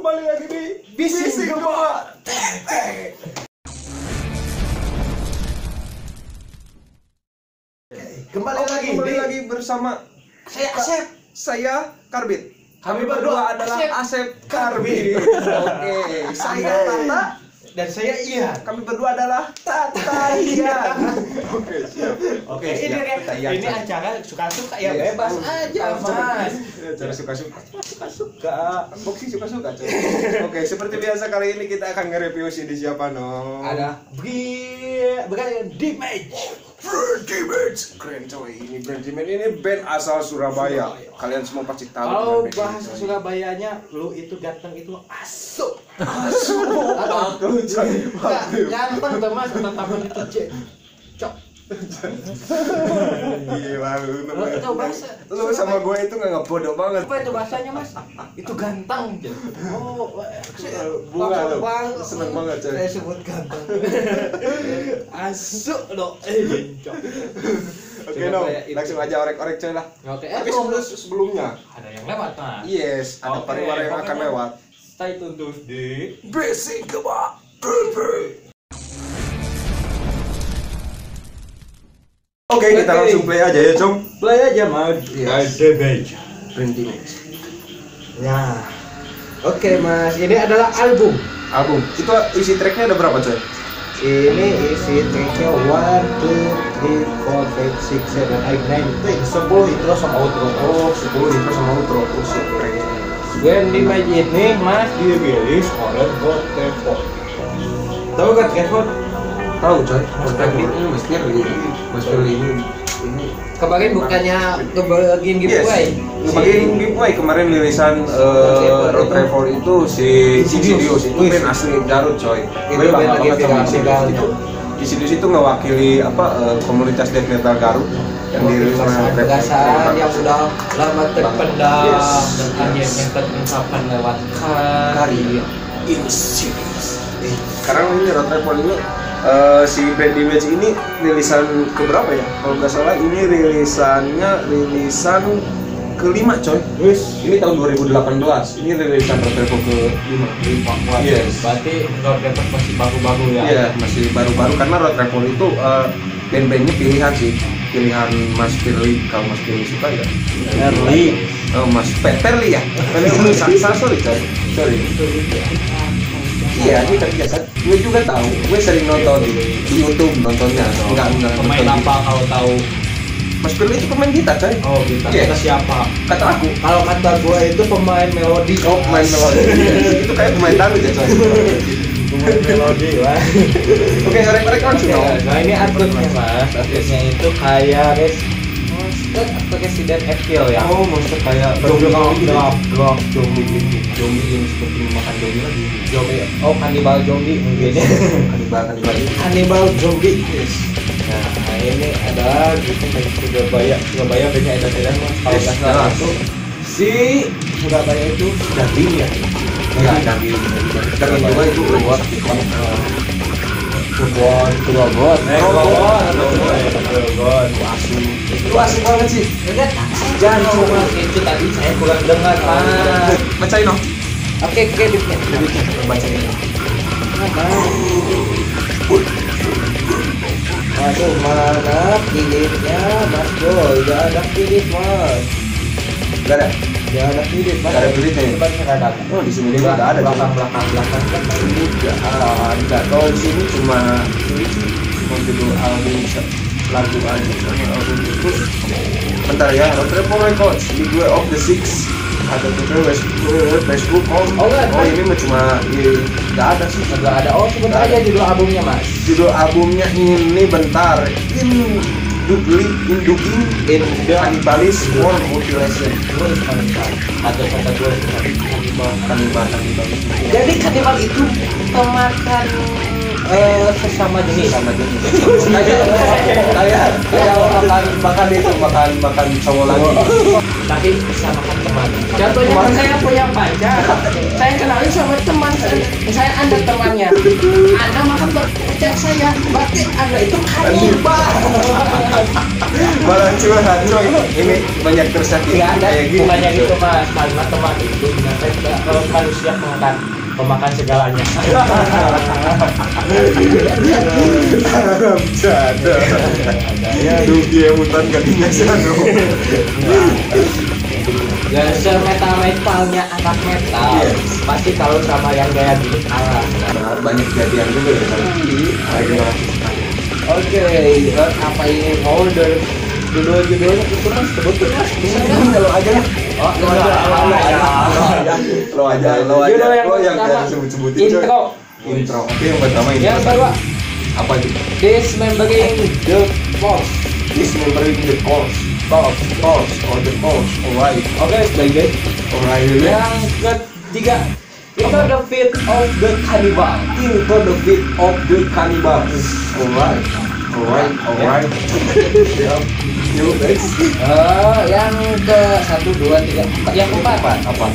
kembali lagi di Bising Gema. Kembali lagi bersama Saya Asep. saya Karbit. Kami Kami berdua adalah Asep Karbit. Oke, saya Tata Dan saya Ian. Kami berdua adalah Tata Ian. Oke, siap. Oke, ini acara suka-suka ya, Yes. bebas aja, Mas. Cara suka-suka. Boxing suka-suka, coy. Oke, seperti biasa kali ini kita akan nge-review si di siapa, no? Ada bukan Deep Match. Brand keren coy, ini Brand ini band asal Surabaya. Kalian semua pasti tahu. Kalau dengan band ini, bahasa coy. Surabayanya, lu itu ganteng itu asuk. Aku coy. Ganteng tuh Mas, tatapan itu cok. Gila lu namanya. Itu bahasa. Lu sama gue itu nggak bodoh banget. Apa itu bahasanya Mas? Itu ganteng. Oh, Bunga lu. Seneng banget coy. Saya sebut ganteng. Asuk lo. Cok. Oke dong, langsung aja orek-orek coy lah. Oke, Tapi sebelumnya, ada yang lewat Mas. yes, ada Oke, pariwara yang akan pokoknya lewat. Stay tune terus di Bising Gema. Oke, kita Oke. langsung play aja ya, Cung. play aja Mas. Yes. Ada beja. Brand Image. Nah. Oke Mas, ini adalah album. Album. Itu isi tracknya ada berapa, coy? Ini isi tracknya 1, 2, 3, 4, 5, 6, 7, 8, 9, 10 intro sama outro. Oh, 10 intro sama outro. Oh, shit, keren. Brand Image ini Mas dirilis oleh Rotreport. Tahu kan Rotreport? Tahu, coy. Kontak ini mesti ini. Kemarin bukannya kebagian giveaway. Bagian giveaway kemarin rilisan Road Travel itu si Insidious itu band asli Garut, coy. Itu Gue band bangga lagi banget sama viral Insidious itu. Insidious itu mewakili komunitas death metal Garut yang dirilis oleh Road perasaan yang Travel. sudah lama terpendam Yes. dan akhirnya terungkapkan lewat karya Insidious. Sekarang ini Road Travel ini si Brand Image ini rilisan keberapa ya? Kalau nggak salah ini rilisan kelima, coy. Ini tahun 2018. Ini rilisan Road Travel ke-5. Yes. Berarti Rotreport masih baru-baru ya? Iya, masih baru-baru karena Road Travel itu band-bandnya pilihan sih. Pilihan Mas Firly, kalau Mas Firly suka ya. Early. Oh, Mas Perli ya. Perli sorry, coy. Sorry. Iya, ini kan biasa. Gue juga tahu. Gue sering nonton di YouTube nontonnya. Enggak. Pemain nonton apa kalau tahu? Mas Firly itu pemain gitar, coy. Oh, kita. Yes. Kita siapa? Kata aku. Kalau kata gue itu pemain melodi. Oh, pemain melodi. Itu kayak pemain dangdut ya, coy. Pemain melodi, wah. Oke, orek-orek langsung dong. Nah, ini artworknya Mas. Artworknya itu kayak Resident Evil ya. Oh, monster kayak Zombie zombie yang seperti makan zombie lagi. zombie. Oh, kanibal zombie mungkin ya. Kanibal zombie. Yes. Nah, ini ada gitu dari Surabaya banyak ada terang Mas. Kalau Yes, nggak salah jelas. itu si Surabaya itu daging ya. Iya, daging juga itu luar sakit banget. Turbon. Itu asik banget sih. Jangan cuma itu tadi saya kurang dengar Mas. Bacain dong. Oke, kreditnya. Bacain. Aduh, mana kreditnya Mas Boy? Gak ada kredit Mas. Enggak ada. Gak ada kredit Mas. Gak ada kreditnya ya? Coba saya ada. Oh, di sini juga enggak ada. Belakang kan Enggak ada. Kalau di sini cuma mau judul album lagu aja. Nama album itu bentar ya, Road Travel Records, Midway of the Six. Ada juga Facebook. Ini mah cuma nggak ada sih. Enggak ada. Oh, sebut aja judul albumnya Mas. Judul albumnya ini bentar. Induging In the Cannibalism or Mutilation. Terus kanibal. Atau kata gue Kanibalism. jadi kanibal itu pemakan sesama jenis. Sama jenis. Kayak makan cowok lagi. Tapi bisa makan teman. Contohnya kan saya punya pacar, saya kenalin sama teman saya Anda temannya. Anda makan bercek saya, berarti Anda itu kanibal. Malah curhat coy. Ini banyak tersakiti Enggak ada, kayak gini. bukannya gitu mas, karena teman itu manusia pemakan segalanya. Bercanda. Ya dugi ya mutan kadinya sano. Ya semetal-metalnya anak metal. Yes. Pasti kalau sama yang gaya gini kalah. Banyak kejadian juga ya kan. Oke, apa ini folder judul-judulnya itu mas sebutin mas. Lo aja lah. Oh, Lo aja. Judul Lo yang pertama, sebut-sebutin intro. Intro. Oke, yang pertama ini. Yang kedua, Apa itu? dismembering the force. Dismembering the course. Course or the course. Alright. Oke, baik. Alright. Yang ketiga, into the feet of the cannibal. Into the feet of the cannibals. Alright. Alright. Yuk, next. Yang ke 1, 2, 3, 4. Yang keempat, Apa?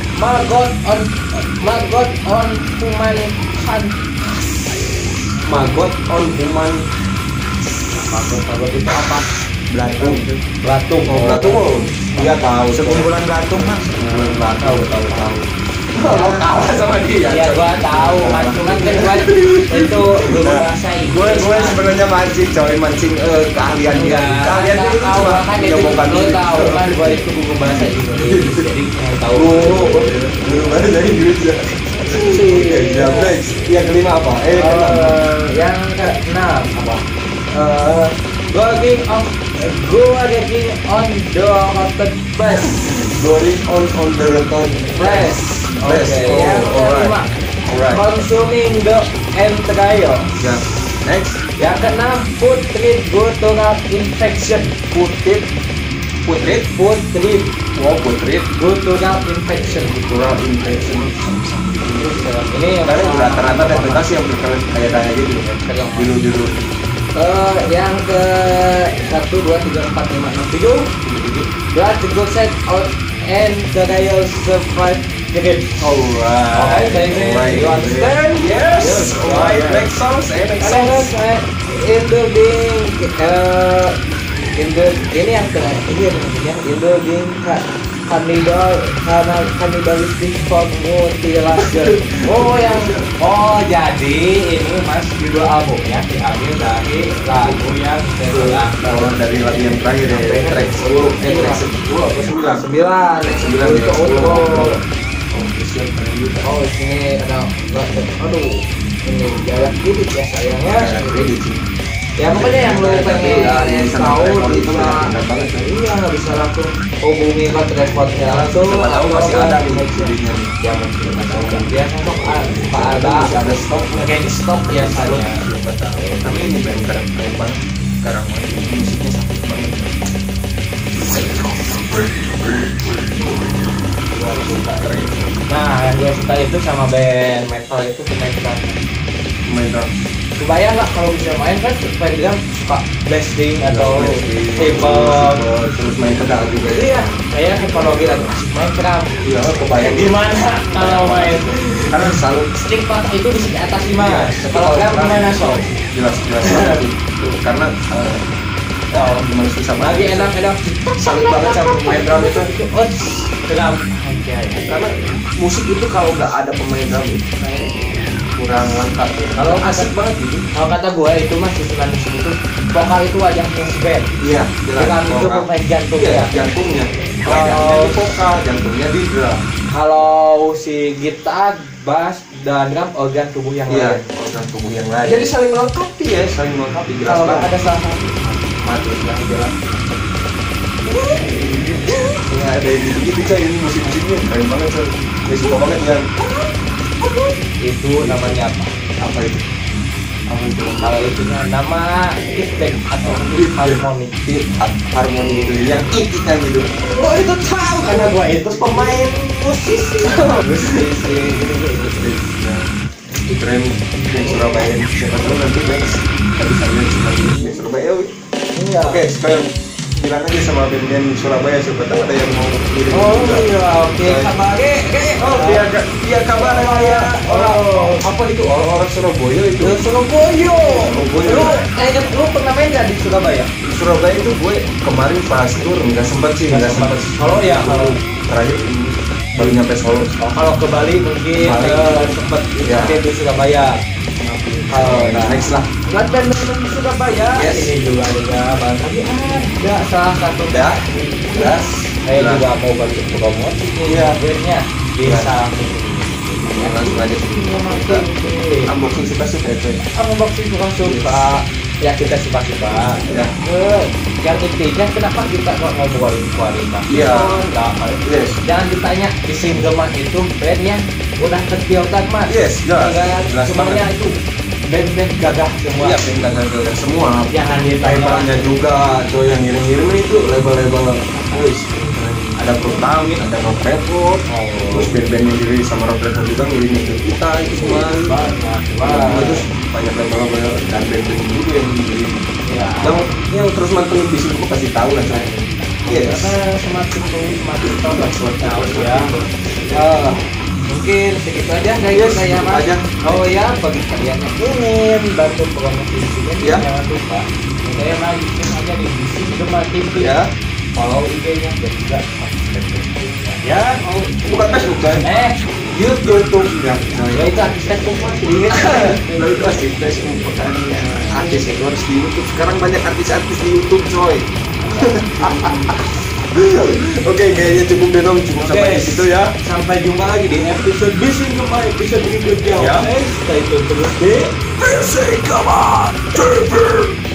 Maggot on human hand. Maggot on human. Maggot itu apa? Belatung. Belatung. Oh, belatung. Iya tahu. Sekumpulan belatung mas. Tahu. Lo kalah sama dia. Iya gua tahu, mas. Cuman kan gua itu belum bahasa Inggris. Gue sebenarnya mancing keahlian dia. Keahlian dia itu cuma menyombongkan lo diri. tahu kan gua itu buku bahasa Inggris. Jadi yang tahu. Guru bahasa Inggris ya. Ya, next. Yang kelima apa? Yang keenam apa? Going on the haunted place. Going on the return. Place. Place. Oke. Oh, Yang kelima, alright. consuming the entrails. Ya. Next. Yang keenam, food treat guttural infection. Putrit. Wow, putrit. Guttural infection. Kurang infection. Ini yang Karena rata-rata aplikasi yang kayak gitu kan. Dulu. Yang ke 1, 2, 3, 4, 5, 6, 7. Blood go set out and the dial survive the game. Alright. Okay, you understand? Yes. Alright. Next songs. Next songs. Ini yang terakhir ya, indulging cannibalistic for mutilation. Jadi ini mas judul albumnya diambil dari lagu yang kedua. Dari lagu yang terakhir ya. Track 10. Track 10 apa 9? 9 itu outro. Oh ini ada aduh ini jalan dikit ya sayangnya. Ya pokoknya yang lo pengen tahu bisa iya bisa langsung hubungi ke teleponnya langsung. Siapa tahu masih ada nih jadinya. Ya mungkin dia stok ada stok kayaknya stok ya saya. Tapi ini keren banget. Sekarang musiknya sakit banget. Nah yang gue suka itu sama band metal itu pemain drum. Kebayang nggak kalau bisa main kan pemain drum suka blasting atau timbal terus main pedal juga. Iya kayak teknologi lagi asik main drum. Iya, kebayang. Gimana kalau main Karena selalu string part itu di sini atas 5. Kalau drum gimana sob? jelas banget itu karena gimana susah Lagi banget. enak Salut banget sama pemain drum itu. Drum. Karena musik itu kalau nggak ada pemain drum itu kayak kurang lengkap ya. Kalau asik banget gitu. Kalau kata gue itu mas susunan musik itu vokal itu wajahnya band. Iya, Drum itu pemain jantung ya. Jantungnya. Kalau Di vokal, jantungnya di drum. Kalau si gitar, bass, dan drum organ tubuh yang Iya, lain. organ tubuh yang lain. Jadi saling melengkapi ya, saling melengkapi jelas Kalau nggak banget. ada salah satu, Mati lah jelas. Ya ada yang gitu coy, ini musik-musiknya keren banget coy. Ya suka banget ya. itu namanya apa? Apa itu? Apa itu? Kalau itunya nama feedback atau harmoni. Harmoni itu yang kan gitu. Oh itu tahu karena gua itu pemain musisi. Musisi itu keren yang Surabaya. Siapa tahu nanti next habis sambil cuma di Surabaya. Iya. Oke, sekarang bilang aja sama band-band Surabaya siapa tahu ada yang mau kirim. Oh iya, oke. Oh biar Iya kabar ya. Orang apa itu? Orang Surabaya itu. Surabaya. Surabaya. Lu pernah main nggak di Surabaya? Surabaya itu gue kemarin pas tur nggak sempat sih, nggak sempat. Kalau Terakhir baru nyampe Solo. kalau ke Bali mungkin sempat Ya. di Surabaya. Nah, Next lah. buat band-band di Surabaya Yes. ini juga bang tadi ada salah satu Ya. Jelas. saya juga mau bantu promosi Iya. bandnya bisa Langsung aja sih. Unboxing suka-suka itu. unboxing suka ya kita suka Ya. yang intinya kenapa kita kok ngobrolin kualitas Iya. Yes. jangan ditanya di Singleman itu band yang udah terbiota mas Yes, jelas. Jelas semuanya banget. itu band-band gagah semua Iya, gagal semua. jangan ditanya Labelnya juga, tuh yang ngirim-ngirim itu label-label. Wis, ada Pertamit, ada Rock Report, terus band-band yang dirilis sama Rock Report juga ngirimin ke kita itu semua. Terus banyak label-label dan band-band juga yang ngirim. ya Yang terus mantengin bisnis gue pasti tahu lah saya. Yes. karena semakin tulis semakin tahu ya mungkin segitu aja dari Yes, saya segitu mas aja. oh ya bagi kalian yang ingin bantu promosi di sini Ya. jangan lupa saya lanjutin aja di Singleman TV Ya. follow IG-nya dan juga subscribe YouTube-nya. Ya, Bukan Facebook kan? YouTube. Ya. Ya itu artis Facebook mas, ingat. Lalu itu asli Facebook bukan artis itu harus di YouTube. Sekarang banyak artis-artis di YouTube coy. Oke, kayaknya cukup deh dong, cukup sampai di situ ya. Sampai jumpa lagi di episode Singleman episode berikutnya. Ya. Stay tune terus di Singleman TV.